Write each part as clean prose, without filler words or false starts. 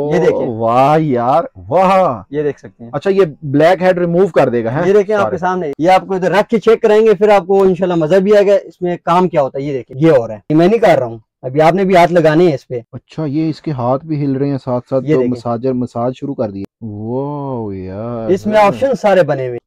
ये देखिए, वाह यार वाह, ये देख सकते हैं। अच्छा, ये ब्लैक हेड रिमूव कर देगा है? ये देखिए आपके सामने, ये आपको इधर रख के चेक कराएंगे, फिर आपको इंशाल्लाह मजा भी आएगा इसमें काम क्या होता है। ये देखिए, ये हो रहा है, मैं नहीं कर रहा हूँ, अभी आपने भी हाथ लगाने हैं इस पे। अच्छा, ये इसके हाथ भी हिल रहे हैं साथ साथ, ये तो देखिए, मसाज शुरू कर दिए। वाह यार, इसमें ऑप्शन सारे बने हुए,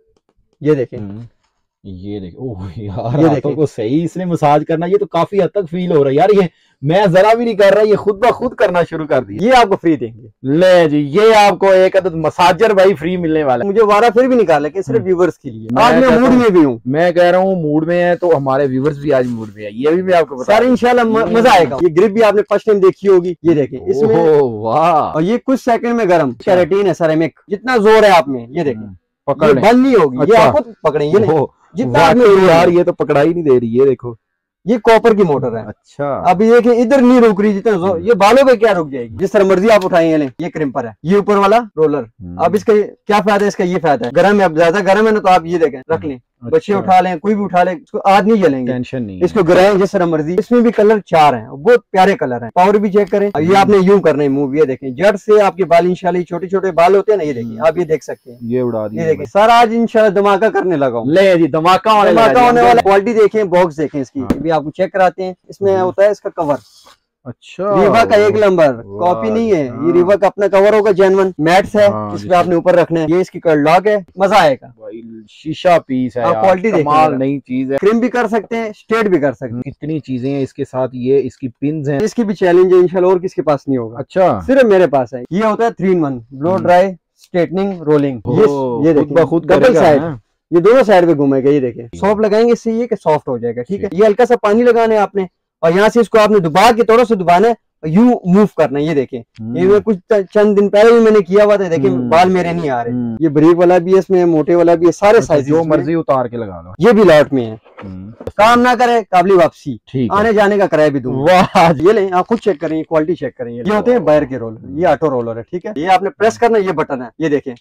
ये देखें। ये देखो, ओह यार, ये हाथों को सही इसने मसाज करना, ये तो काफी हद तक फील हो रहा है यार। ये मैं जरा भी नहीं कर रहा, ये खुद ब खुद करना शुरू कर दिया। ये आपको फ्री देंगे, ले जी, ये आपको एक अदद मसाजर भाई फ्री मिलने वाला है। मुझे वारा फिर भी निकाल, लेकिन सिर्फ व्यूवर्स के लिए। आज मैं मूड में भी हूँ, मैं कह रहा हूँ मूड में है, तो हमारे व्यूवर्स भी आज मूड में है, ये भी मैं आपको बता सर इंशाल्लाह मजा आएगा। ये ग्रिप भी आपने फर्स्ट टाइम देखी होगी, ये देखें इसमें, वाह, और ये कुछ सेकंड में गर्म केराटिन है सेरेमिक, जितना जोर है आप में, ये देखें, पकड़ ये बंद नहीं होगी। अच्छा। ये आपको पकड़ेंगे नहीं, जितना यार, ये तो पकड़ा ही नहीं दे रही, ये देखो, ये कॉपर की मोटर है। अच्छा, अभी देखिए इधर नहीं रुक रही, जितना जोर, ये बालों पे क्या रुक जाएगी, जिस तरह मर्जी आप उठाएंगे। ये क्रिम्पर है, ये ऊपर वाला रोलर। अब इसका क्या फायदा है, इसका ये फायदा है, गर्म है, अब ज्यादा गर्म है ना, तो आप ये देखें रख लें, बच्चे उठा लें, कोई भी उठा ले, इसको आज नहीं जलेंगे, टेंशन नहीं, इसको गिराएं जिस तरह मर्जी। इसमें भी कलर 4 हैं, बहुत प्यारे कलर हैं। पावर भी चेक करें, ये आपने यूं करना है मूव, ये देखें, जड़ से आपके बाल इंशाल्लाह, छोटे छोटे बाल होते हैं ना, ये देखिए, आप ये देख सकते हैं, ये उड़ा दिया। ये देखें सर, आज इंशाल्लाह धमाका करने लगा हूं। ले जी, धमाका होने वाला। क्वालिटी देखें, बॉक्स देखें इसकी, भी आपको चेक कराते हैं। इसमें होता है इसका कवर, अच्छा, रीवा का 1 नंबर, कॉपी नहीं है, ये रीवा का अपना कवर होगा, जेन्युइन मैट्स है, इसमें आपने ऊपर रखना है। ये इसकी लॉक है, मजा आएगा, शीशा पीस है, क्वालिटी कमाल नई चीज है। क्रिम भी कर सकते हैं, स्ट्रेट भी कर सकते हैं, कितनी चीजें हैं इसके साथ। ये इसकी पिन्स हैं, इसकी भी चैलेंज है इंशाल्लाह, और किसके पास नहीं होगा, अच्छा, सिर्फ मेरे पास है। ये होता है 3 in 1, blow dry, straightening, rolling. ये देखिए, खुद डबल साइड, ये दोनों साइड पे घूमेगा। ये देखें, सॉफ्ट लगाएंगे, इससे ये सॉफ्ट हो जाएगा, ठीक है। ये हल्का सा पानी लगाना है आपने, और यहाँ से इसको आपने दबा के थोड़ा सा दबाना है, यू मूव करना है। ये देखें, ये मैं कुछ चंद दिन पहले भी मैंने किया हुआ था, देखिए बाल मेरे नहीं आ रहे। ये बरीक वाला भी है इसमें, मोटे वाला भी है, सारे साइज, जो मर्जी उतार के लगा लो। ये भी लॉट में है, काम ना करे काबली वापसी, आने जाने का किराया भी दूंगा। वाह, ये लें, आप खुद चेक करें, क्वालिटी चेक करें। ये होते हैं बायर के रोलर, ये ऑटो रोलर है, ठीक है। ये आपने प्रेस करना, ये बटन है, ये देखें,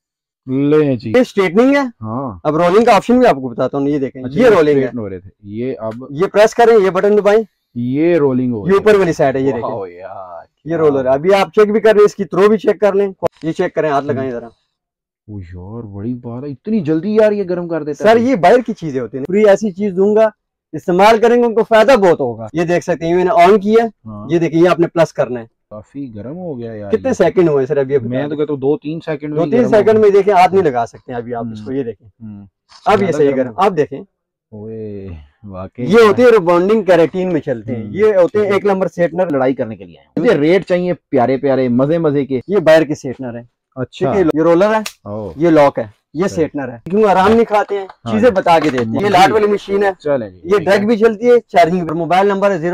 ले जी, ये स्ट्रेटनिंग है। हाँ, अब रोलिंग का ऑप्शन भी आपको बताता हूँ, ये देखें, ये रोलिंग है, हो रहे थे ये, अब ये प्रेस करें, ये बटन दबाएं, ये रोलिंग हो, ये ऊपर वाली साइड है, ये देखें यार, ये रोलर है। अभी आप चेक भी कर रहे हैं, इसकी थ्रो भी चेक कर लें, ये चेक करें, हाथ लगाएं जरा। यार बड़ी बात है, इतनी जल्दी यार ये गर्म कर देता है। सर ये बाहर की चीजें होती है, पूरी ऐसी चीज दूंगा, इस्तेमाल करेंगे उनको फायदा बहुत होगा। ये देख सकते हैं, मैंने ऑन किया, ये देखिए, ये आपने प्लस करना है। काफी गर्म हो गया यार। कितने सेकंड हुए सर अभी? मैं तो कहता हूँ 2-3 सेकंड में, 2-3 सेकंड में देखें, हाथ नहीं लगा सकते अभी आप इसको, ये देखें, अब ये सही गर्म, आप देखें, वाकई ये होते हैं रिबॉन्डिंग केराटिन में चलते हैं, ये होते हैं 1 नंबर सेटनर। लड़ाई करने के लिए आए, मुझे रेट चाहिए प्यारे प्यारे, मजे मजे के। ये बाहर के सेटनर है, अच्छा, ये रोलर है, ये लॉक है, ये सेटनर है। क्यों आराम नहीं खाते हैं, चीजें बता के देते हैं। ये लाट वाली मशीन है, चले, ये ड्रग भी चलती है, चार्जिंग। मोबाइल नंबर है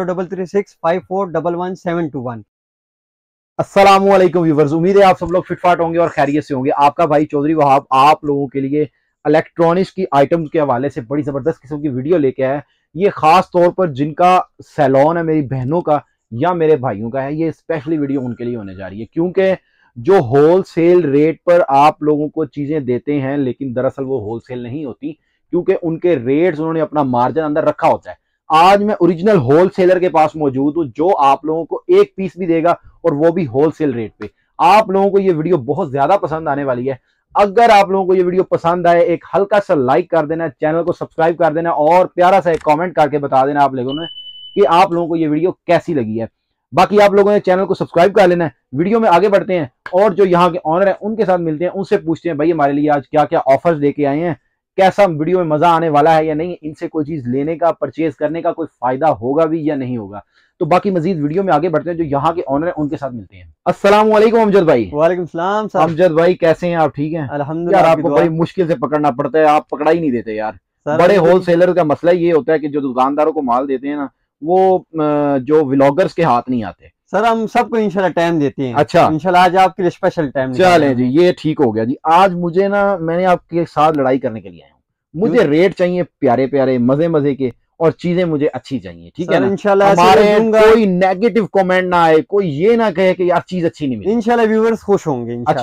033654111721। अस्सलाम वालेकुम व्यूअर्स, उम्मीद है आप सब लोग फिटफाट होंगे और खैरियत से होंगे। आपका भाई चौधरी वहाब आप लोगों के लिए इलेक्ट्रॉनिक्स की आइटम्स के हवाले से बड़ी जबरदस्त किस्म की वीडियो लेके आया है। ये खास तौर पर जिनका सैलून है, मेरी बहनों का या मेरे भाइयों का है, ये स्पेशली वीडियो उनके लिए होने जा रही है। क्योंकि जो होलसेल रेट पर आप लोगों को चीजें देते हैं, लेकिन दरअसल वो होलसेल नहीं होती, क्योंकि उनके रेट्स उन्होंने अपना मार्जिन अंदर रखा होता है। आज मैं ओरिजिनल होलसेलर के पास मौजूद हूं, जो आप लोगों को एक पीस भी देगा और वो भी होलसेल रेट पे। आप लोगों को ये वीडियो बहुत ज्यादा पसंद आने वाली है। अगर आप लोगों को ये वीडियो पसंद आए, एक हल्का सा लाइक कर देना, चैनल को सब्सक्राइब कर देना और प्यारा सा एक कमेंट करके बता देना आप लोगों ने कि आप लोगों को ये वीडियो कैसी लगी है। बाकी आप लोगों ने चैनल को सब्सक्राइब कर लेना है। वीडियो में आगे बढ़ते हैं और जो यहाँ के ऑनर है उनके साथ मिलते हैं, उनसे पूछते हैं भाई हमारे लिए आज क्या क्या ऑफर्स लेके आए हैं, कैसा वीडियो में मजा आने वाला है या नहीं, इनसे कोई चीज लेने का, परचेज करने का कोई फायदा होगा भी या नहीं होगा। तो बाकी मजीद वीडियो में आगे बढ़ते हैं, जो यहाँ के ऑनर है उनके साथ मिलते हैं। अस्सलाम वालेकुम अमजद भाई। वालेकुम सलाम। अमजद भाई कैसे हैं आप? ठीक हैं अल्हम्दुलिल्लाह। यार आपको बड़ी मुश्किल से पकड़ना पड़ता है, आप पकड़ा ही नहीं देते यार। बड़े होलसेलर का मसला ये होता है कि जो दुकानदारों को माल देते हैं ना, वो जो व्लॉगर्स के हाथ नहीं आते। सर हम सबको इंशाल्लाह टाइम देते हैं। अच्छा, इंशाल्लाह आज आपके लिए स्पेशल टाइम। चलें जी, ये ठीक हो गया जी। आज मुझे ना, मैंने आपके साथ लड़ाई करने के लिए आया हूँ। मुझे रेट चाहिए प्यारे प्यारे, मजे मजे के, और चीजें मुझे अच्छी चाहिए, ठीक है ना। इंशाल्लाह हमारे कोई नेगेटिव कमेंट ना आए, कोई ये ना कहे कि यार चीज अच्छी नहीं मिली। इंशाल्लाह व्यूअर्स खुश होंगे। अच्छा,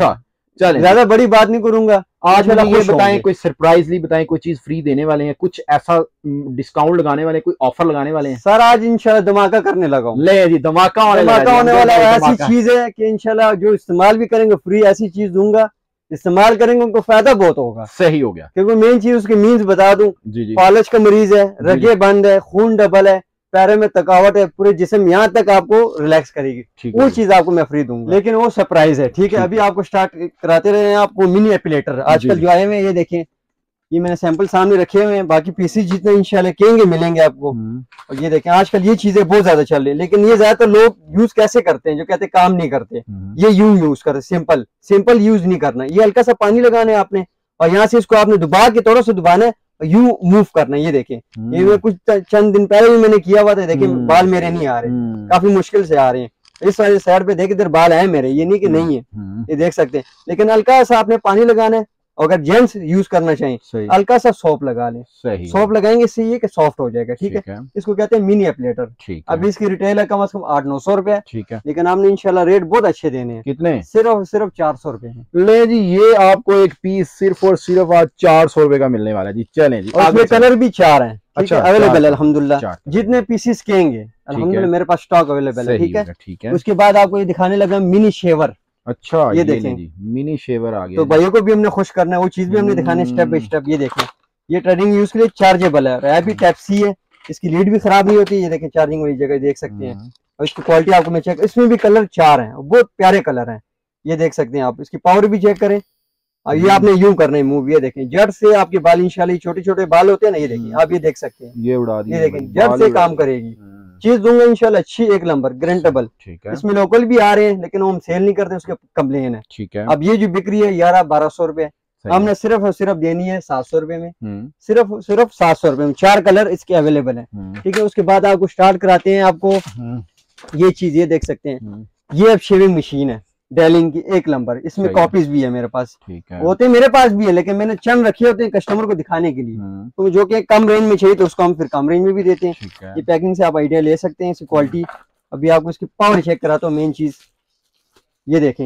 चलें ज्यादा बड़ी बात नहीं करूंगा। आज इंशाल्लाह ये खुश बताएं, होंगे। कोई सरप्राइजली बताएं, कोई चीज फ्री देने वाले हैं, कुछ ऐसा डिस्काउंट लगाने वाले हैं, कोई ऑफर लगाने वाले हैं? सर आज इंशाल्लाह धमाका करने लगा हूँ। ले जी, धमाका होने वाला है। ऐसी धमाका। चीज है कि इंशाल्लाह जो इस्तेमाल भी करेंगे फ्री ऐसी चीज दूंगा, इस्तेमाल करेंगे उनको फायदा बहुत होगा। सही हो गया। क्योंकि मेन चीज उसकी मीन्स बता दूं, जी जी। फालज का मरीज है, जी, रगे बंद है, खून डबल है, पैरों में थकावट है, पूरे जिस्म यहाँ तक आपको रिलैक्स करेगी, ठीक वो है। चीज आपको मैं फ्री दूंगा। लेकिन वो सरप्राइज है, ठीक है। अभी आपको स्टार्ट कराते रहे हैं आपको मिनी एपिलेटर आजकल जो आए हुए हैं, ये देखें, ये मैंने सैंपल सामने रखे हुए हैं। बाकी पीसी जितने इंशाल्लाह कहेंगे मिलेंगे आपको। और ये देखें आजकल ये चीजें बहुत ज्यादा चल रही है, लेकिन ये ज्यादातर लोग यूज कैसे करते हैं, जो कहते हैं काम नहीं करते, ये यूज करते, सिंपल सिंपल यूज नहीं करना। ये हल्का सा पानी लगाना है आपने, और यहाँ से इसको आपने डुबा के थोड़ा सा डुबाना है, यू मूव करना है। ये देखें, ये मैं कुछ चंद दिन पहले भी मैंने किया हुआ था। देखें बाल मेरे नहीं आ रहे, काफी मुश्किल से आ रहे हैं। इस वाले साइड पे देख, इधर बाल है मेरे, ये नहीं कि नहीं है, ये देख सकते हैं। लेकिन हल्का सा आपने पानी लगाना है। अगर जेंट्स यूज करना चाहें हल्का सा सॉप लगा लें, सॉप लगाएंगे इससे ये कि सॉफ्ट हो जाएगा, ठीक है। इसको कहते हैं मिनी एप्लेटर। अभी इसकी रिटेल है कम से कम 800-900 रुपए, ठीक है। लेकिन आपने इंशाल्लाह रेट बहुत अच्छे देने हैं। कितने? सिर्फ 400 रुपए हैं। ले जी, ये आपको एक पीस सिर्फ और सिर्फ आज 400 रुपए का मिलने वाला है जी। चलें जी, और इसमें कलर भी 4 हैं, अच्छा, अवेलेबल है अल्हम्दुलिल्लाह। जितने पीसीस कहेंगे अल्हम्दुलिल्लाह मेरे पास स्टॉक अवेलेबल है, ठीक है। उसके बाद आपको ये दिखाने लगा मिनी शेवर। अच्छा, ये देखें मिनी शेवर आ गया। तो भाइयों को भी हमने खुश करना है, वो चीज भी हमने दिखाने स्टेप बाय स्टेप। ये देखें, ये ट्रेडिंग यूज के लिए चार्जेबल है, रैप भी टाइप सी है, इसकी लीड भी खराब नहीं होती। ये देखें चार्जिंग वाली जगह देख सकते हैं। और इसकी क्वालिटी आपको मैं चेक, इसमें भी कलर 4 हैं, बहुत प्यारे कलर हैं, ये देख सकते हैं आप। इसकी पावर भी चेक करें। और ये आपने यूं करना है मूव, ये देखें जड़ से आपके बाल इंशाल्लाह छोटे छोटे बाल होते हैं ना, ये देखें आप, ये देख सकते हैं, ये उड़ा दिए, ये देखें जड़ से काम करेगी। चीज दूंगा इंशाल्लाह अच्छी, एक नंबर गारंटेबल, ठीक है। इसमें लोकल भी आ रहे हैं, लेकिन हम सेल नहीं करते, उसके कंप्लेन है, ठीक है। अब ये जो बिक्री है 1100-1200 रुपए, हमने सिर्फ और सिर्फ देनी है 700 रुपए में, सिर्फ 700 रुपए में। 4 कलर इसके अवेलेबल है, ठीक है। उसके बाद आपको स्टार्ट कराते हैं आपको ये चीज, ये देख सकते हैं, ये अब शेविंग मशीन है डेलिंग की, एक नंबर। इसमें कॉपीज भी है मेरे पास, होते मेरे पास भी है, लेकिन मैंने चंद रखे होते हैं कस्टमर को दिखाने के लिए, तो जो कि कम रेंज में चाहिए तो उसको हम फिर कम रेंज में भी देते हैं। ये पैकिंग से आप आइडिया ले सकते हैं, इसकी क्वालिटी। अभी आपको इसकी पावर चेक कराता हूँ। मेन चीज ये देखें,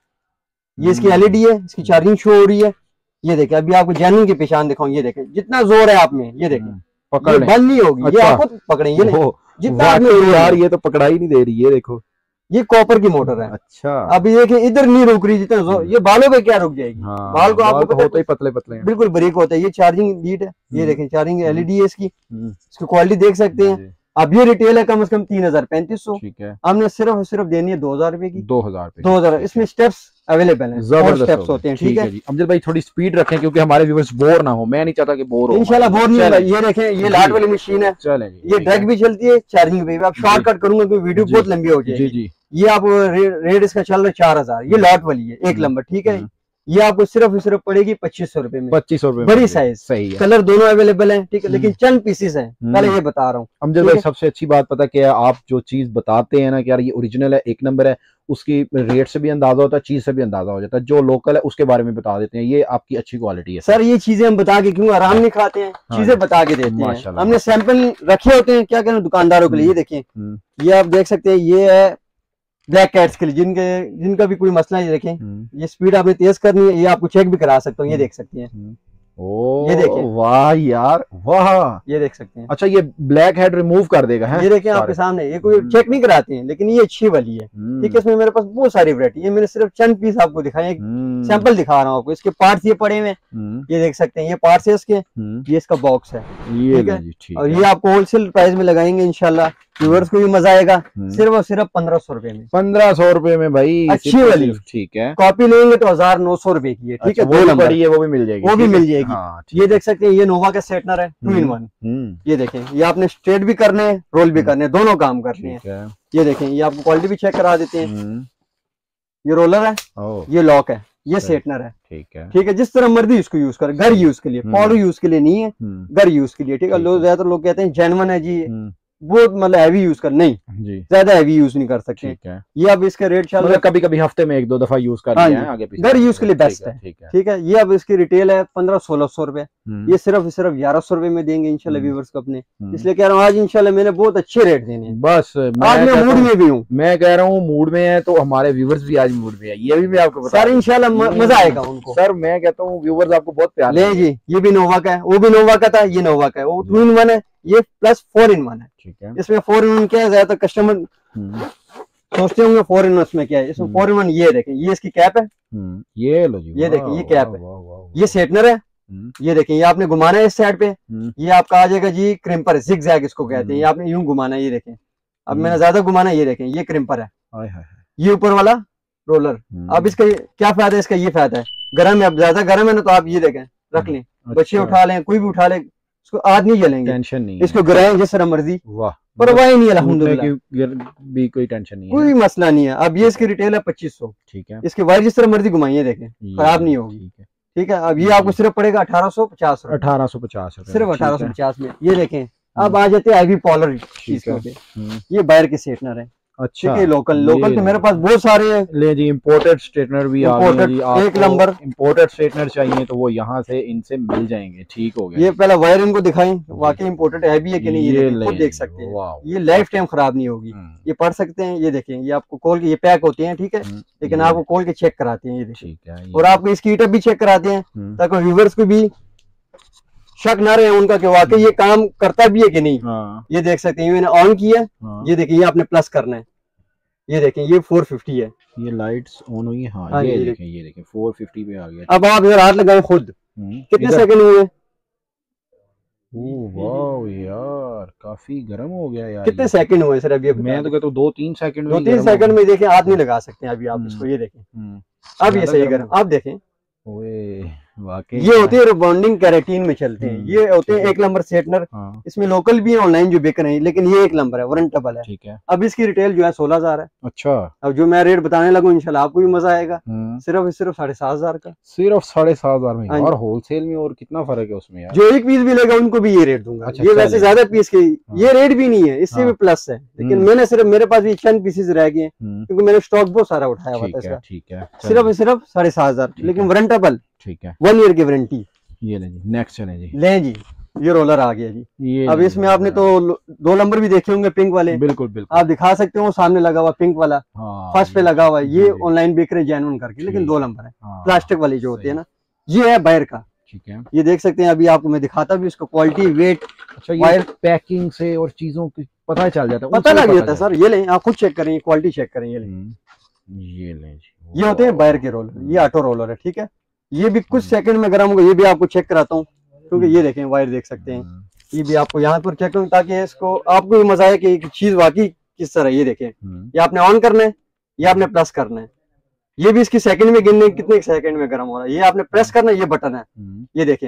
ये इसकी एलईडी है, इसकी चार्जिंग शो हो रही है। ये देखें, अभी आपको जेन्युइन की पहचान दिखाऊं, ये देखें जितना जोर है आप में, ये देखें बंद नहीं होगी। ये आपको पकड़ेंगे जितना यार, ये तो पकड़ा ही नहीं दे रही है, देखो ये कॉपर की मोटर है। अच्छा, अभी देखिए इधर नहीं रुक रही जितना जोर, ये बालों पे क्या रुक जाएगी। बाल को आपको होते ही पतले पतले हैं, बिल्कुल बारीक होता है। ये चार्जिंग लीड है, ये देखें चार्जिंग एलईडी है इसकी, इसकी क्वालिटी देख सकते हैं। अब ये रिटेल है कम से कम 3000-3500, ठीक है। हमने सिर्फ देनी है 2000 रुपए की, 2000। इसमें स्टेप्स अवेलेबल हैं, स्टेप्स होते हैं, ठीक है। अमजद भाई थोड़ी स्पीड रखें, क्योंकि हमारे व्यूअर्स बोर ना हो, मैं नहीं चाहता कि बोर हो। इंशाल्लाह बोर नहीं होगा। ये देखें, ये लाट वाली मशीन है, ये ड्रैग भी चलती है, चार्जिंग भी। आप शॉर्टकट करूंगा क्योंकि वीडियो बहुत लंबी हो जाएगी। ये आप रेट इसका चल रहा है 4000, ये लॉट वाली है, एक नंबर, ठीक है। ये आपको सिर्फ पड़ेगी 2500 रुपए में, 2500 रुपए, बड़ी साइज, सही है। कलर दोनों अवेलेबल हैं, ठीक है। लेकिन चंद पीसेस हैं, पहले ये बता रहा हूँ। अमजद भाई सबसे अच्छी बात पता क्या है, आप जो चीज बताते हैं ना कि यार ये ओरिजिनल है, एक नंबर है, उसकी रेट से भी अंदाजा होता है, चीज से भी अंदाजा हो जाता है। जो लोकल है उसके बारे में बता देते हैं, ये आपकी अच्छी क्वालिटी है। सर ये चीजें हम बता के क्यों आराम नहीं खाते हैं, चीजें बता के देते हैं। हमने सैंपल रखे होते हैं, क्या कहना दुकानदारों के लिए। ये देखें, ये आप देख सकते हैं, ये है ब्लैक कैट्स के लिए, जिनका भी कोई मसला है। देखें, ये स्पीड आपने तेज करनी है, ये आपको चेक भी करा सकता हूँ, ये देख सकते हैं। ओ, ये देखें, वाह यार वाह, ये देख सकते हैं। अच्छा, ये ब्लैक हेड रिमूव कर देगा है? ये देखें आपके सामने, ये कोई चेक नहीं कराते हैं, लेकिन ये अच्छी वाली है, ठीक है। इसमें मेरे पास बहुत सारी वैरायटी है, मैंने सिर्फ चंद पीस आपको दिखाए, सैंपल दिखा रहा हूँ आपको। इसके पार्ट्स ये पड़े हुए हैं, ये देख सकते हैं, ये पार्ट्स है इसके, ये इसका बॉक्स है, ठीक है। और ये आपको होलसेल प्राइस में लगाएंगे इंशाल्लाह, व्यूअर्स को भी मजा आएगा। सिर्फ और सिर्फ 1500 रुपए में, 1500 रुपए में भाई, अच्छी वाली, ठीक है। कॉपी लेंगे तो 1900 रुपए की है, ठीक है। वो बड़ी है, वो भी मिल जाएगी, वो भी मिल जाएगी। ये देख सकते हैं, ये नोवा का स्ट्रेटनर है 2-in-1। ये देखें, ये आपने स्ट्रेट भी करने हैं, रोल भी करने हैं, दोनों काम करने हैं। ये देखें, ये आपको क्वालिटी भी चेक करा देते हैं। ये रोलर है, ये लॉक है, ये स्ट्रेटनर है, ठीक है। जिस तरह मर्जी इसको यूज करें, घर यूज के लिए, पाउडर यूज के लिए नहीं है, घर यूज के लिए, ठीक है। लोग ज्यादातर लोग कहते हैं जेन्युइन है जी, बहुत मतलब हैवी यूज कर नहीं, जी, ज्यादा हैवी यूज नहीं कर सकते। ठीक है। ये अब इसके रेट चल रहा है, कभी कभी हफ्ते में 1-2 दफा यूज कर हाँ लिया जी, है, आगे पीछे घर यूज के लिए बेस्ट है। ठीक है। ठीक है, ये अब इसकी रिटेल है 1500-1600 रुपए, ये सिर्फ 1100 रुपए में देंगे इंशाल्लाह व्यूवर्स को अपने। इसलिए कह रहा हूँ आज इंशाल्लाह मैंने बहुत अच्छे रेट देने हैं। बस आज मैं मूड में भी हूँ, मैं कह रहा हूँ मूड में है तो हमारे व्यूवर्स भी आज मूड में है, ये भी मैं आपको बता सर इंशाल्लाह मजा आएगा उनको। सर मैं कहता हूँ व्यूवर्स आपको बहुत प्यार ले जी, ये भी नोवा का है, वो भी नोवा का था, ये नोवा का है, वो 2-in-1 है, ये प्लस 4-in-1 है। ठीक है। इसमें 4-in-1 क्या है, ज्यादातर कस्टमर सोचते होंगे 4-in-1 इसमें क्या है, इसमें 4-in-1 ये देखें, ये इसकी कैप है, ये लो जी, ये देखें, ये कैप है, ये स्ट्रेटनर है, ये देखें, ये आपने घुमाना है इस साइड पे, ये आपका आ जाएगा जी क्रिम्पर, जिग-जैग इसको कहते हैं, ये आपने यूं घुमाना है, ये देखें, अब मैंने ज्यादा घुमाना है, ये देखें, ये क्रिम्पर है, ये ऊपर वाला रोलर। अब इसका क्या फायदा है, इसका ये फायदा है, गर्म है, अब ज्यादा गर्म है ना तो आप ये देखें रख लें, बच्चे उठा लें, कोई भी उठा ले, इसको आग नहीं जलेंगे, टेंशन नहीं, इसको गिराएं जिस तरह मर्जी, वाह, परवाह ही नहीं, अल्हम्दुलिल्लाह भी कोई टेंशन नहीं है, कोई मसला नहीं है। अब ये इसकी रिटेल है 2500, ठीक है, इसके वायर जिस तरह मर्जी घुमाइए देखें, खराब नहीं होगी। ठीक है, अब ये आपको सिर्फ पड़ेगा 1850 रुपए, 1850 सिर्फ 1850 में। ये देखें, अब आ जाते हैं आईवी पॉलर चीज पे, ये बायर के स्ट्रेटनर है। अच्छा, लोकल तो मेरे पास बहुत सारे हैं। ले जी, इंपोर्टेड स्ट्रेटनर भी आ गए जी, एक नंबर इंपोर्टेड स्ट्रेटनर चाहिए तो वो यहाँ से इनसे मिल जाएंगे। ठीक हो गया, ये पहला वायर इनको दिखाएं, वाकई इंपोर्टेड है भी है कि नहीं, ये खुद देख सकते हैं, ये लाइफ टाइम खराब नहीं होगी, ये पढ़ सकते हैं। ये देखें, ये आपको खोल के, ये पैक होते हैं, ठीक है, लेकिन आपको खोल के चेक कराते हैं, ये देखें, और आपको इसकी हीटअप भी चेक कराते हैं ताकि व्यूअर्स को भी शक ना रहे उनका कि वाकई ये काम करता भी है कि नहीं। ये देख सकते हैं, मैंने ऑन किया, ये देखिए, ये आपने प्लस करना है, ये देखें, ये 450 है, ये लाइट्स ऑन हुई है। हाँ, ये देखें 450 पे आ गया। अब आप इधर हाथ लगाए खुद, कितने सेकंड हुए? वाह यार, काफी गर्म हो गया यार। कितने सेकंड हुए सर अभी? मैं तो कहता हूँ 2-3 सेकंड में, 2-3 सेकंड में देखें, हाथ नहीं लगा सकते अभी आप इसको, ये देखें, अब ये सही गर्म, आप देखें, वाकई ये होते हैं रिबॉन्डिंग कैरेटीन में चलते हैं, ये होते हैं 1 नंबर स्ट्रेटनर। इसमें लोकल भी है, ऑनलाइन जो बिक रहे हैं, लेकिन ये 1 नंबर है, वारंटेबल है। ठीक है, अब इसकी रिटेल जो है 16,000 है। अच्छा, अब जो मैं रेट बताने लगूं इंशाल्लाह आपको भी मजा आएगा, सिर्फ 7,500 का, सिर्फ 7,500 में। और होलसेल में और कितना फर्क है उसमें यार? जो एक पीस भी लेगा उनको भी ये रेट दूंगा। अच्छा, ये वैसे ज्यादा पीस के ये रेट भी नहीं है, इससे भी प्लस है, लेकिन मैंने सिर्फ, मेरे पास भी 10 पीसेज रह गए क्योंकि मैंने स्टॉक बहुत सारा उठाया हुआ था। ठीक है, सिर्फ 7,500, लेकिन वारंटेबल। ठीक है, 1 ईयर की वारंटी। ये ले जी, नेक्स्ट चले जी, ले जी, ये रोलर आ गया जी। ये अब इसमें आपने तो 2 नंबर भी देखे होंगे पिंक वाले, बिल्कुल बिल्कुल आप दिखा सकते हो, सामने लगा हुआ पिंक वाला, फर्स्ट पे लगा हुआ है, ये ऑनलाइन बिक रहे जेन्युइन करके, लेकिन 2 नंबर है, प्लास्टिक वाली जो होती है ना, ये है बायर का। ठीक है, ये देख सकते हैं, अभी आपको मैं दिखाता भी इसको, क्वालिटी, वेट। अच्छा, वायर पैकिंग से और चीजों की पता चल जाता है, पता लग जाता है सर। ये लें, आप खुद चेक करें, क्वालिटी चेक करें, ये लें, ये होते हैं बायर के रोलर, ये ऑटो रोलर है। ठीक है, ये भी कुछ सेकंड में गर्म होगा, ये भी आपको चेक कराता हूँ, क्योंकि ये देखें वायर देख सकते हैं, ये भी आपको यहाँ पर चेक करूँ ताकि इसको आपको भी मजा आए कि चीज वाकई किस तरह। ये देखें, ये आपने ऑन करना है, ये आपने प्लस करना है, ये भी इसकी सेकंड में गिनने कितने सेकंड में गर्म हो रहा है, ये आपने प्रेस करना है, ये बटन है, ये देखें।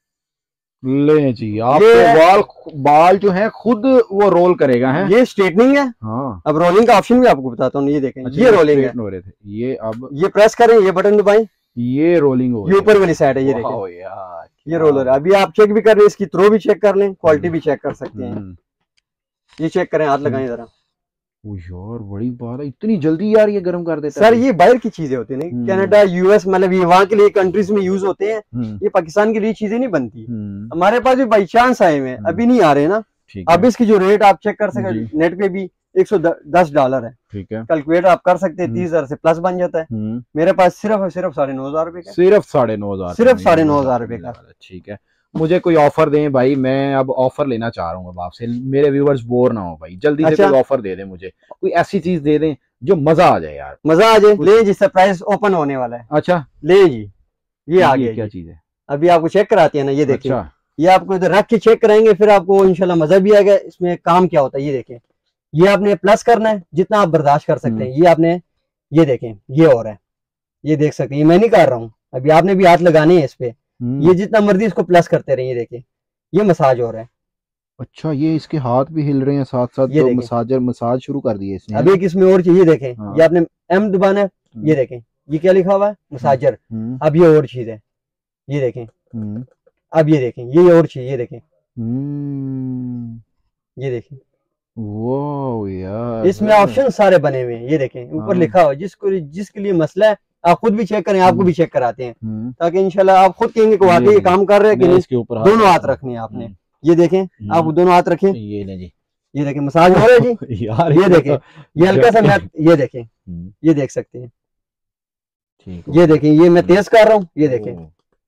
ले जी, आपके बाल जो है खुद वो रोल करेगा है, ये स्ट्रेटनिंग है। हाँ, अब रोलिंग का ऑप्शन भी आपको बताता हूँ, ये देखें। अच्छा, ये रोलिंग है, हो रहे थे ये, अब ये प्रेस करें, ये बटन दबाएं, ये रोलिंग हो, ये ऊपर वाली साइड है, ये देखें यार, ये रोलर है। अभी आप चेक भी कर रहे हैं, इसकी थ्रो भी चेक कर लें, क्वालिटी भी चेक कर सकते हैं, ये चेक करें, हाथ लगाएं जरा। यार बड़ी बात है, इतनी जल्दी यार ये गर्म कर देता है। सर ये बाहर की चीजें होती है ना, कनाडा, यूएस, मतलब ये वहाँ के लिए कंट्रीज में यूज होते हैं, ये पाकिस्तान के लिए चीजें नहीं बनती। हमारे पास भी बाई चांस आए हुए, अभी नहीं आ रहे ना। अब इसकी जो रेट आप चेक कर सकते नेट पे भी, $110 है। ठीक है, कैलकुलेटर आप कर सकते हैं, 30,000 से प्लस बन जाता है। मेरे पास सिर्फ 9,500 रुपए का, सिर्फ 9,500 रुपए का। ठीक है, मुझे कोई ऑफर दें भाई, मैं अब ऑफर लेना चाह रहा हूँ अब आपसे, मेरे व्यूवर्स बोर ना हो भाई, जल्दी से कोई ऑफर दे दें मुझे, कोई ऐसी चीज दे दें जो मजा आ जाए यार, मजा आ जाए। ले जी, सरप्राइज ओपन होने वाला है। अच्छा, ले जी, ये आ गया, क्या चीज है? अभी आपको चेक कराते हैं ना, ये देखिए। अच्छा, ये आपको इधर रख के चेक कराएंगे, फिर आपको इंशाल्लाह मजा भी आएगा। इसमें काम क्या होता है ये देखें, ये आपने प्लस करना है जितना आप बर्दाश्त कर सकते हैं, ये आपने, ये देखें, ये हो रहा है, ये देख सकते हैं, ये मैं नहीं कर रहा हूँ, अभी आपने भी हाथ लगाने हैं इस पे, ये जितना मर्जी इसको प्लस करते रहिए, देखिए ये मसाज हो रहा है। अच्छा, ये इसके हाथ भी हिल रहे हैं साथ साथ, तो मसाजर मसाज शुरू कर दिए इसने। अब एक इसमें और चीज, ये देखें, ये आपने एम दबाना है, ये देखें, ये क्या लिखा हुआ है, मसाजर। अब ये और चीज है, ये देखें, अब ये देखें, ये और चीज, ये देखें, ये देखें, वो यार इसमें ऑप्शन सारे बने हुए हैं, ये देखें ऊपर हाँ। लिखा हुआ है, जिसके लिए मसला है आप खुद भी चेक करें, आपको भी चेक कराते हैं, ताकि इंशाल्लाह आप खुद कहेंगे कि वाकई ये काम कर रहे हैं कि नहीं। इसके ऊपर दोनों हाथ रखने हैं आपने, ये देखें, आप दोनों हाथ रखें, ये ले जी, ये देखें मसाज हो रहा है जी। यार ये देखें, ये हल्का सा मैं, ये देखें, ये देख सकते हैं, ठीक ये देखें, ये मैं तेज कर रहा हूँ, ये देखें,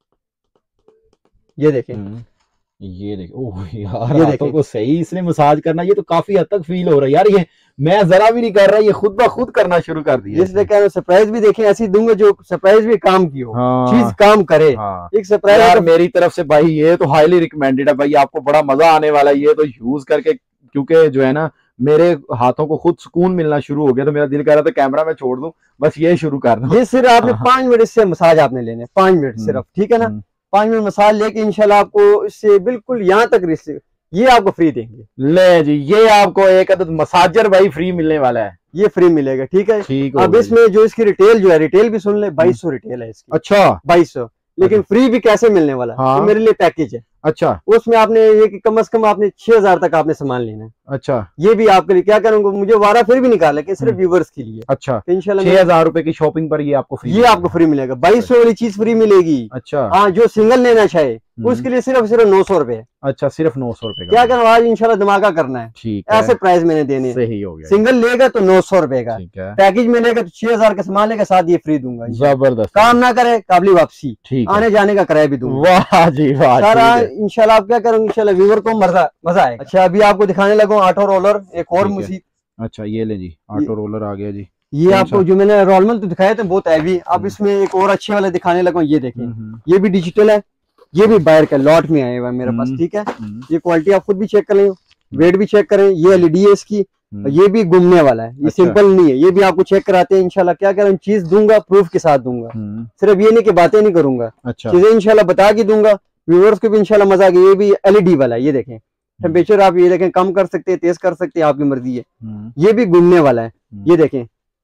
ये देखें, ये देखें, ओह यार ये हाथों को सही इसने मसाज करना, ये तो काफी हद तक फील हो रहा है यार। ये मैं जरा भी नहीं कर रहा, ये खुद ब खुद करना शुरू कर दिया। इसलिए कह रहा हूं सरप्राइज भी देखें, ऐसी दूंगा जो सरप्राइज भी काम की हो, हाँ, चीज काम करे। हाँ, एक सरप्राइज यार मेरी तरफ से भाई ये तो हाईली रिकमेंडेड है भाई, आपको बड़ा मजा आने वाला है ये तो यूज करके, क्योंकि जो है ना मेरे हाथों को खुद सुकून मिलना शुरू हो गया, तो मेरा दिल कर रहा था कैमरा में छोड़ दूं, बस ये शुरू कर दूं। ये सिर्फ आपने 5 मिनट से मसाज आपने लेने, 5 मिनट सिर्फ, ठीक है ना। 5 मिनट मसाज लेके इंशाल्लाह आपको इससे बिल्कुल यहाँ तक रिसीव, ये आपको फ्री देंगे। ले जी, ये आपको एक अदद मसाजर भाई फ्री मिलने वाला है, ये फ्री मिलेगा, ठीक है। ठीक। अब इसमें जो इसकी रिटेल जो है, रिटेल भी सुन ले, 2200 रिटेल है इसकी। अच्छा 2200, लेकिन फ्री भी कैसे मिलने वाला है, हाँ। तो मेरे लिए पैकेज है। अच्छा उसमें आपने ये कि कम से कम आपने 6000 तक आपने सामान लेना है। अच्छा, ये भी आपके लिए क्या करूंगा, मुझे वारा फिर भी निकाला कि सिर्फ व्यूवर्स के लिए। अच्छा, इंशाल्लाह 6000 रुपए की शॉपिंग पर ये आपको फ्री, ये आपको फ्री मिलेगा, 2200 वाली चीज फ्री मिलेगी। अच्छा हाँ, जो सिंगल लेना चाहे उसके लिए सिर्फ 900 रुपए। अच्छा, सिर्फ 900 रुपए का। क्या करूँ, आज इंशाल्लाह धमाका करना है, ठीक है, ऐसे प्राइस मैंने देने हैं। सही हो गया। सिंगल लेगा तो 900 रुपए का, ठीक है, पैकेज में लेगा तो 6000 का सामान लेगा, साथ ये फ्री दूंगा। जबरदस्त, काम ना करे काबली वापसी, ठीक आने जाने का किराया भी दूंगा। वाह जी वाह, सारा इंशाल्लाह। आप क्या करूंगे, इंशाल्लाह व्यूअर को मजा आएगा। अच्छा, अभी आपको दिखाने लगा ऑटो रोलर, एक और मुसीबत। अच्छा ये ले जी, ऑटो रोलर आ गया जी। ये आपको जो मैंने रोलमल तो दिखाया था बहुत हैवी, अब इसमें एक और अच्छे वाला दिखाने लगा, ये देखें, ये भी डिजिटल है, ये भी बाहर का लॉट में आया हुआ है मेरे पास, ठीक है। ये क्वालिटी आप खुद भी चेक कर लें, वेट भी चेक करें, ये एलईडी है इसकी, ये भी घूमने वाला है, ये सिंपल नहीं है, ये भी आपको चेक कराते हैं इंशाल्लाह। क्या करें, चीज दूंगा प्रूफ के साथ दूंगा, सिर्फ ये नहीं कि बातें नहीं करूंगा, चीजें इंशाल्लाह बता के दूंगा, व्यूअर्स को भी इंशाल्लाह मजा आ गया। ये भी एलईडी वाला है, ये देखें, टेम्परेचर आप ये देखें कम कर सकते हैं, तेज कर सकते हैं, आपकी मर्जी है। ये भी घूमने वाला है, ये देखें,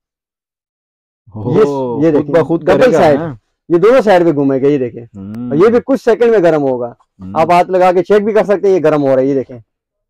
ये देखें डबल साइड, ये दोनों साइड पे घूमेगा, ये देखें। ये भी कुछ सेकंड में गर्म होगा, आप हाथ लगा के चेक भी कर सकते हैं, ये गर्म हो रहा है, ये देखें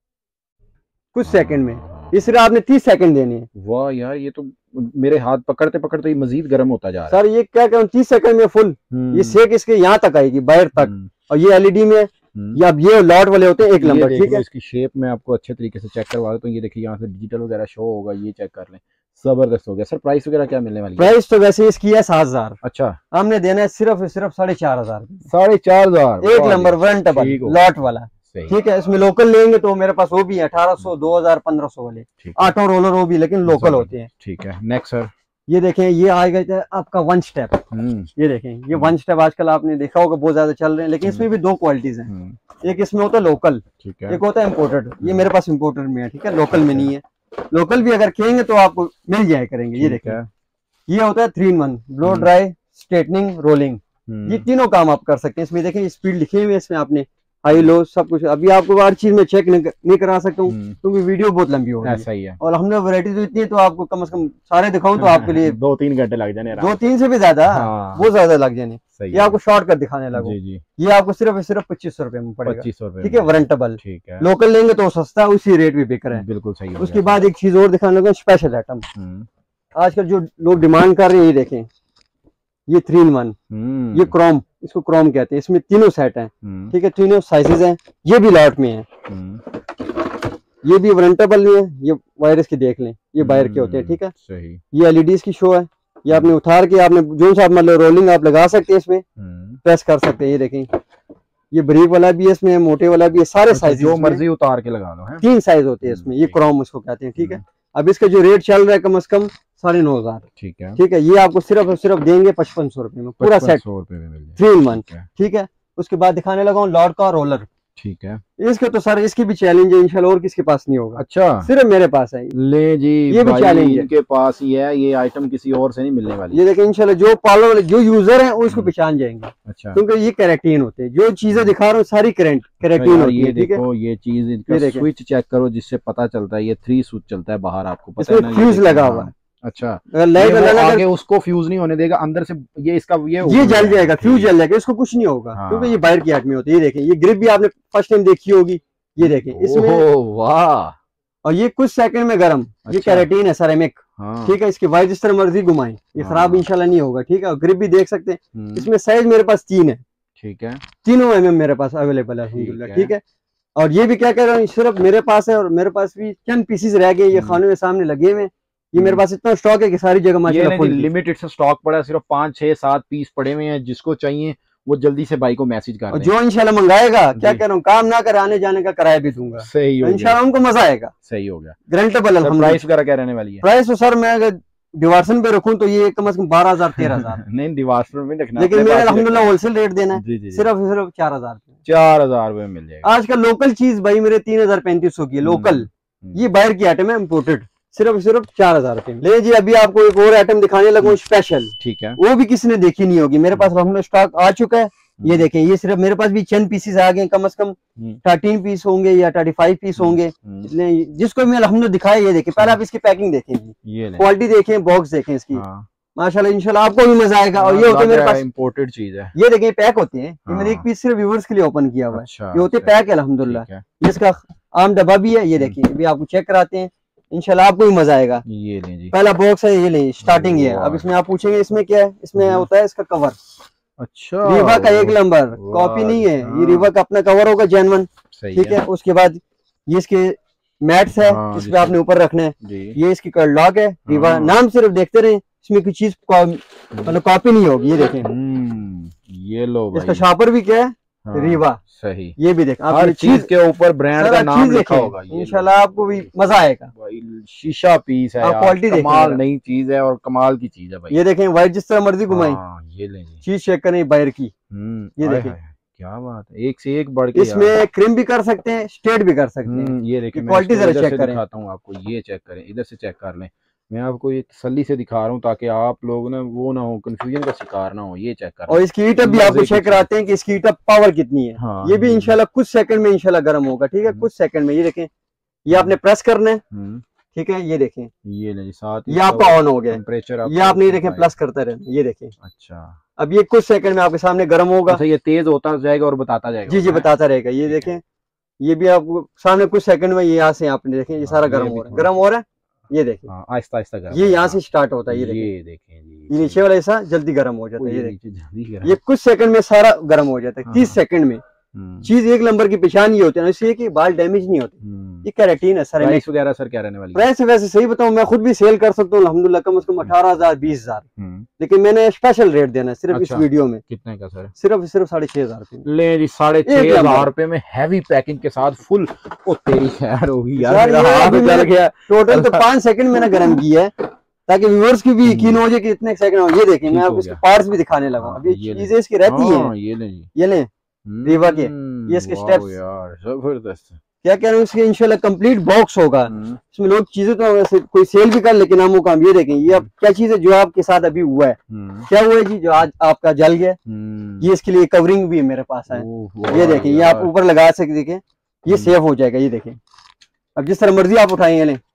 कुछ सेकंड में। ये सिर्फ आपने 30 सेकंड देने हैं। वाह यार, ये तो मेरे हाथ पकड़ते पकड़ते ही मजीद गर्म होता जा रहा है। सर ये क्या करूं, 30 सेकंड में फुल ये सेक इसके यहाँ तक आएगी, बाहर तक। और ये एलईडी में, या अब ये लॉट वाले होते हैं 1 नंबर, ठीक है। इसकी शेप में आपको अच्छे तरीके से चेक करवा देता हूँ। ये देखिए यहाँ से डिजिटल वगैरह शो होगा, ये चेक कर लें, जबरदस्त हो गया। सर प्राइस वगैरह क्या मिलने वाली है? प्राइस तो वैसे इसकी है 7000। अच्छा, हमने देना है सिर्फ 4500, 4500, 1 नंबर वारंटेबल लॉट वाला, ठीक है। इसमें लोकल लेंगे तो मेरे पास वो भी है 1800, 2000, 1500 वाले ऑटो रोलर, वो भी लेकिन लोकल होते हैं, ठीक है। नेक्स्ट सर, ये देखें, ये आएगा आपका 1 स्टेप। ये देखें, ये 1 स्टेप आजकल आपने देखा होगा बहुत ज्यादा चल रहे हैं, लेकिन इसमें भी 2 क्वालिटीज हैं। एक इसमें होता है लोकल, ठीक है, एक होता है इम्पोर्टेड। ये मेरे पास इम्पोर्टेड में है, ठीक है, लोकल में नहीं है। लोकल भी अगर कहेंगे तो आपको मिल जाए करेंगे। ये देखें, ये होता है 3-in-1, blow dry, straightening, rolling, ये तीनों काम आप कर सकते हैं। इसमें देखें स्पीड लिखी हुई है, इसमें आपने हाई लो सब कुछ। अभी आपको हर चीज में चेक नहीं करा सकता हूँ क्योंकि वीडियो बहुत लंबी हो रही है, और हमने वैरायटी तो इतनी है, तो आपको कम से कम सारे दिखाऊं तो आपके लिए 2-3 घंटे लग जाने, 2-3 से भी ज्यादा, बहुत ज्यादा लग जाने। ये आपको शॉर्टकट दिखाने लगा, ये आपको सिर्फ 2500 रुपए में पड़ेगा, 2500 रुपए, ठीक है, वारंटेबल। ठीक है, लोकल लेंगे तो सस्ता, उसी रेट भी बिक रहा है, बिल्कुल सही। उसके बाद एक चीज और दिखाने लगा, स्पेशल आइटम आजकल जो लोग डिमांड कर रहे हैं। ये देखें, ये 3-in-1, ये क्रोम, इसको क्रोम कहते हैं। इसमें तीनों सेट हैं, ठीक है, तीनों साइजेस हैं, ये भी लॉट में है, ये भी वारंटेबल नहीं है। ये वायरस की देख लें, ये बाहर के होते हैं, ठीक है, सही। ये एलईडी की शो है, ये आपने उतार के आपने जो सा मतलब रोलिंग आप लगा सकते हैं, इसमें प्रेस कर सकते हैं। ये देखें, ये बारीक वाला भी है, इसमें मोटे वाला भी है, सारे साइज जो मर्जी उतार के लगा लो, 3 साइज होते हैं इसमें। ये क्रोम इसको कहते हैं, ठीक है। अब इसका जो रेट चल रहा है कम से कम 9500, ठीक है, ठीक है। ये आपको सिर्फ देंगे 5500 रुपए में, पूरा सेट 3-in-1, ठीक है। उसके बाद दिखाने लगा लॉर्ड का रोलर, ठीक है। इसके तो सर इसकी भी चैलेंज है इंशाल्लाह, और किसके पास नहीं होगा। अच्छा, सिर्फ मेरे पास है। ले जी, ये भी चैलेंज है, इनके पास ही है, ये आइटम किसी और से नहीं मिलने वाली। ये देखिए इंशाल्लाह जो पार्लर जो यूजर है वो इसको पहचान जाएंगे। अच्छा, क्योंकि ये कैरेटीन होते हैं, जो चीजें दिखा रहा हूँ सारी कैरेटीन होती है। देखो ये चीज, इनका स्विच चेक करो जिससे पता चलता है, ये 3 स्विच चलता है बाहर, आपको पता है ना, फ्यूज लगा हुआ है। अच्छा, लाइट आगे उसको फ्यूज नहीं होने देगा, अंदर से ये इसका ये जल जाएगा, फ्यूज जल जाएगा, इसको कुछ नहीं होगा, क्योंकि ये बाहर की आदमी होती है। ये देखें, ये ग्रिप भी आपने फर्स्ट टाइम देखी होगी, ये देखें इसमें, वाह और ये कुछ सेकंड में गर्म। ये कैरेटीन है सेरेमिक। हाँ। ठीक है, इसकी वाइट जिस तरह मर्जी घुमाएं, ये खराब इंशाल्लाह नहीं होगा। ठीक है, और ग्रिप भी देख सकते हैं। इसमें साइज मेरे पास 3 है। ठीक है, तीनों mm मेरे पास अवेलेबल है अल्हम्दुलिल्लाह। ठीक है, और ये भी क्या कह रहा हूँ, सिर्फ मेरे पास है और मेरे पास भी चंद पीसेस रह गए, ये खाने में सामने लगे हुए। ये मेरे पास इतना स्टॉक है कि सारी जगह माशाल्लाह फुल लिमिटेड से स्टॉक पड़ा है, सिर्फ 5 6 7 पीस पड़े हुए हैं। जिसको चाहिए वो जल्दी से भाई को मैसेज कर दें। जो इंशाल्लाह मंगाएगा, क्या कह रहा हूँ, काम ना करे आने जाने का किराया भी दूंगा। सही हो गया, इंशाल्लाह उनको मजा आएगा। सही हो गया, ग्रांटेबल। प्राइस वगैरह क्या रहने वाली है? प्राइस तो सर मैं अगर डिवार्सन पे रखूं तो ये कम से कम 12,000 13,000 नहीं, डिवार्सन में रखना, लेकिन मेरा अल्हम्दुलिल्लाह होलसेल रेट देना है। सिर्फ 4,000 4,000 में मिल जाएगा। आजकल लोकल चीज भाई मेरे 3,000-3,500 की लोकल, ये बाहर की आइटम है इम्पोर्टेड, सिर्फ 4,000 रुपए। ले जी, अभी आपको एक और आइटम दिखाने लगूं स्पेशल। ठीक है, वो भी किसी ने देखी नहीं होगी, मेरे पास अल्हम्दुलिल्लाह स्टॉक आ चुका है। ये देखें, ये सिर्फ मेरे पास भी चंद पीसेस आ गए, कम से कम 13 पीस होंगे या 35 पीस होंगे। जिसको मैं अल्हम्दुलिल्लाह दिखाया, ये देखें। पहले आप इसकी पैकिंग देखें, क्वालिटी देखें, बॉक्स देखें इसकी। माशाल्लाह इंशाल्लाह आपको भी मजा आएगा। और ये होते मेरे पास इम्पोर्टेड चीज है। ये देखें, पैक होते हैं। ये मैंने एक पीस सिर्फ व्यूअर्स के लिए ओपन किया हुआ है। ये होते पैक है अल्हम्दुलिल्लाह। ये इसका आम डब्बा भी है। ये देखिए, अभी आपको चेक कराते हैं, इंशाल्लाह आपको भी मजा आएगा। ये लें जी, पहला बॉक्स है, ये लें, स्टार्टिंग है। अब इसमें आप पूछेंगे इसमें क्या है, इसमें होता है इसका कवर। अच्छा, रीवा का 1 नंबर, कॉपी नहीं है ये, रीवा का अपना कवर होगा जेन्युइन। ठीक है, उसके बाद ये इसके मैट्स है, इस पे आपने ऊपर रखना है। ये इसकी लॉक है, रीवा नाम सिर्फ देखते रहे, इसमें कोई चीज मतलब कॉपी नहीं होगी। ये देखें, ये लो भाई, इसका शॉपर भी क्या है, रीवा। सही, ये भी देख, हर चीज के ऊपर ब्रांड का नाम लिखा होगा। इंशाल्लाह आपको भी मजा आएगा। शीशा पीस है, क्वालिटी कमाल नई चीज है और कमाल की चीज है भाई। ये देखें, व्हाइट जिस तरह मर्जी घुमाई। ये लें जी, चीज चेक करें बाहर की। ये देखें, क्या बात है, एक से एक बढ़ के। इसमें क्रीम भी कर सकते हैं, स्ट्रेट भी कर सकते हैं। ये देखिए, क्वालिटी जरा चेक करें, दिखाता हूँ आपको। ये चेक करें, इधर से चेक कर लें। मैं आपको ये तसल्ली से दिखा रहा हूँ ताकि आप लोग ना वो ना हो, कंफ्यूजन का शिकार ना हो। ये चेक कर, और इसकी हीटअप भी आपको चेक कराते हैं कि इसकी हीटअप पावर कितनी है। हाँ, ये भी इंशाल्लाह कुछ सेकंड में इंशाल्लाह गर्म होगा। ठीक है, कुछ सेकंड में। ये देखें, ये आपने प्रेस करना है। ठीक है, ये देखें, ये नहीं, साथ ये आपका ऑन हो गया टेम्परेचर। ये आप नहीं देखें, प्लस करते रहना। ये देखें, अच्छा, अब ये कुछ सेकंड में आपके सामने गर्म होगा। ये तेज होता जाएगा और बताता जाएगा। जी जी, बताता रहेगा। ये देखें, ये भी आपको सामने कुछ सेकंड में, ये यहाँ से आपने देखें, ये सारा गर्म हो रहा है, गर्म हो रहा है। ये देखें, आहिस्ता आहिस्ता गर्म, ये यहाँ से स्टार्ट होता है। ये देखें, ये नीचे वाला ऐसा जल्दी गर्म हो जाता है। ये कुछ सेकंड में सारा गर्म हो जाता है, 30 सेकंड में। चीज 1 नंबर की पहचान ये होती है, इसलिए कि बाल डैमेज नहीं होते। ये कैरेटीन है सर। प्राइस वगैरह सर क्या रहने वाली है? प्राइस वैसे सही बताऊं, मैं खुद भी सेल कर सकता हूँ अल्हम्दुलिल्लाह, कम से कम 18,000 20,000। लेकिन मैंने स्पेशल रेट देना है सिर्फ इस वीडियो में। कितने का सर? सिर्फ 6,500 रुपए। ले जी, 6,500 रुपए में हैवी पैकिंग के साथ फुल। ओ तेरी खैर होगी यार, मेरा हाथ जल गया। टोटल तो 5 सेकंड मैंने गर्म किया है ताकि व्यूअर्स की भी यकीन हो जाए कि इतने सेकंड हो। ये देखें, मैं आपको इसके पार्ट्स भी दिखाने लगा। अभी चीजें इसकी रहती हैं। ये ले रीवा के, ये इसके स्टेप्स यार जबरदस्त। क्या कह रहे हैं, इसके इंशाल्लाह कंप्लीट बॉक्स होगा। इसमें लोग चीजें तो वैसे कोई सेल भी कर, लेकिन हम काम। ये देखें, ये अब क्या चीज है जो आपके साथ अभी हुआ है। क्या हुआ है जी, जो आज आपका जल गया। ये इसके लिए कवरिंग भी मेरे पास है। ये देखें, ये आप ऊपर लगा सकते, देखें ये सेफ हो जाएगा। ये देखें, अब जिस तरह मर्जी आप उठाएंगे लें।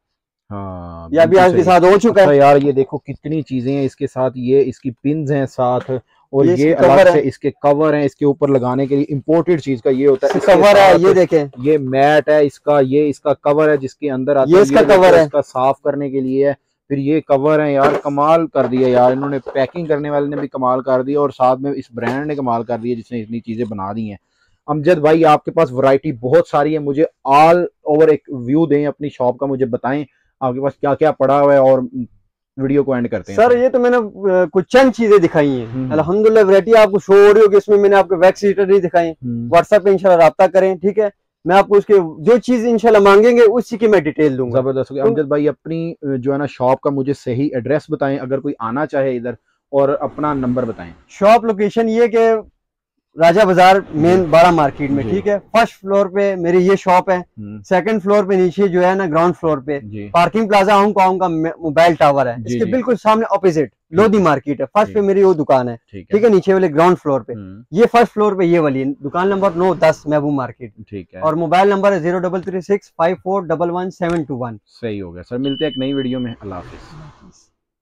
हाँ, ये अभी आपके साथ हो चुका है यार। ये देखो कितनी चीजें हैं इसके साथ। ये इसकी पिन्स हैं साथ, और ये अलग से इसके कवर हैं इसके ऊपर लगाने के लिए। इंपोर्टेड चीज का ये होता है, कवर है। ये देखें, ये मैट है इसका, ये इसका कवर है जिसके अंदर आता है। ये इसका कवर है, इसका साफ करने के लिए है। फिर ये कवर है यार, कमाल कर दिया यार इन्होंने। पैकिंग करने वाले ने भी कमाल कर दिया, और साथ में इस ब्रांड ने कमाल कर दिया जिसने इतनी चीजें बना दी हैं। अमजद भाई, आपके पास वैरायटी बहुत सारी है, मुझे ऑल ओवर एक व्यू दें अपनी शॉप का, मुझे बताएं आपके पास क्या क्या पड़ा हुआ है, और वीडियो को एंड करते हैं। सर ये तो मैंने कुछ चंद चीजें दिखाई हैं अल्हम्दुलिल्लाह। वैरायटी आपको शो हो रही होगी, इसमें मैंने आपको वैक्स हीटर नहीं दिखाई। व्हाट्सएप पे इंशाल्लाह राब्ता करें। ठीक है, मैं आपको उसके जो चीज इंशाल्लाह मांगेंगे उसी की मैं डिटेल दूंगा। जबरदस्त। अमजद भाई, अपनी जो है ना शॉप का मुझे सही एड्रेस बताएं अगर कोई आना चाहे इधर, और अपना नंबर बताएं। शॉप लोकेशन ये कि राजा बाजार मेन 12 मार्केट में। ठीक है, फर्स्ट फ्लोर पे मेरी ये शॉप है। सेकंड फ्लोर पे नीचे जो है ना ग्राउंड फ्लोर पे पार्किंग प्लाजा हांगकांग का मोबाइल टावर है, इसके बिल्कुल सामने ऑपोजिट लोधी मार्केट है। फर्स्ट पे मेरी वो दुकान है। ठीक है, नीचे वाले ग्राउंड फ्लोर पे। ये फर्स्ट फ्लोर पे ये वाली दुकान नंबर 9-10 महबूब मार्केट। ठीक है, और मोबाइल नंबर है 033654111721। सही हो गया सर। मिलते हैं एक नई वीडियो में। अल्लाह हाफिज।